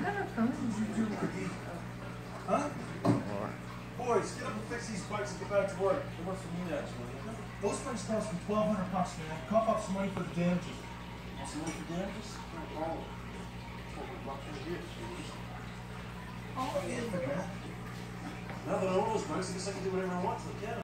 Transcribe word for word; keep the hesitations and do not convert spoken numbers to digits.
kind of phone is it? Huh? Boys, get up and fix these bikes and get back to work. They work for me now, Julie. Those bikes cost me twelve hundred bucks, man. Cough up some money for the damages. Want some money for damages? No problem. That's what we're not going to do. Oh, yeah, man. Now that I own those bikes, I guess I can do whatever I want to the cabin.